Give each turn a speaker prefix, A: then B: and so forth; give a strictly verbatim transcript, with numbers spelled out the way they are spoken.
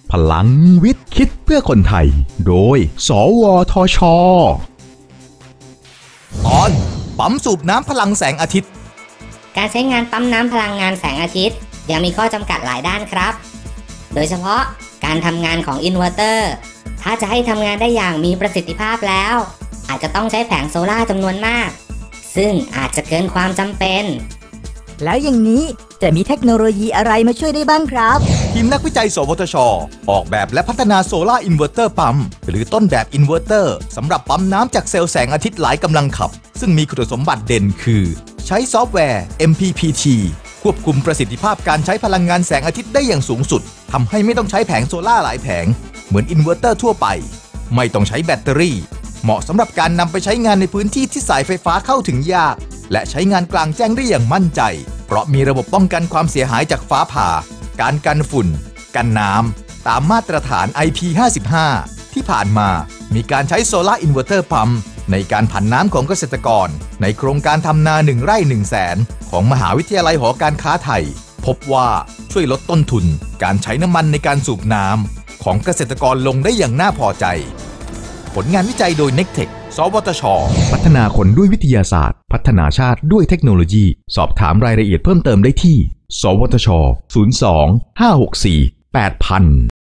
A: พลังวิทย์คิดเพื่อคนไทยโดยสวทช.
B: ตอนปั๊มสูบน้ำพลังแสงอาทิตย์
C: การใช้งานปั๊มน้ำพลังงานแสงอาทิตย์ยังมีข้อจำกัดหลายด้านครับโดยเฉพาะการทำงานของอินเวอร์เตอร์ถ้าจะให้ทำงานได้อย่างมีประสิทธิภาพแล้วอาจจะต้องใช้แผงโซล่าร์จำนวนมากซึ่งอาจจะเกินความจำเป็น
D: แล้วอย่างนี้จะมีเทคโนโลยีอะไรมาช่วยได้บ้างครับ
B: ทีมนักวิจัยสวทช.ออกแบบและพัฒนาโซล่าอินเวอร์เตอร์ปั๊มหรือต้นแบบอินเวอร์เตอร์สำหรับปั๊มน้ำจากเซลล์แสงอาทิตย์หลายกำลังขับซึ่งมีคุณสมบัติเด่นคือใช้ซอฟต์แวร์ เอ็ม พี พี ที ควบคุมประสิทธิภาพการใช้พลังงานแสงอาทิตย์ได้อย่างสูงสุดทำให้ไม่ต้องใช้แผงโซล่าหลายแผงเหมือนอินเวอร์เตอร์ทั่วไปไม่ต้องใช้แบตเตอรี่เหมาะสำหรับการนำไปใช้งานในพื้นที่ที่สายไฟฟ้าเข้าถึงยากและใช้งานกลางแจ้งได้อย่างมั่นใจเพราะมีระบบป้องกันความเสียหายจากฟ้าผ่าการกันฝุ่นกันน้ำตามมาตรฐาน ไอ พี ห้าสิบห้า ที่ผ่านมามีการใช้โซล่าอินเวอร์เตอร์ปั๊มในการผันน้ำของเกษตรกรในโครงการทำนาหนึ่งไร่หนึ่งแสนของมหาวิทยาลัยหอการค้าไทยพบว่าช่วยลดต้นทุนการใช้น้ำมันในการสูบน้ำของเกษตรกรลงได้อย่างน่าพอใจผลงานวิจัยโดย เน็กเทค สวทช.
A: พัฒนาคนด้วยวิทยาศาสตร์พัฒนาชาติด้วยเทคโนโลยีสอบถามรายละเอียดเพิ่มเติมได้ที่สวทช ศูนย์ สอง ห้า หก สี่ แปด ศูนย์ ศูนย์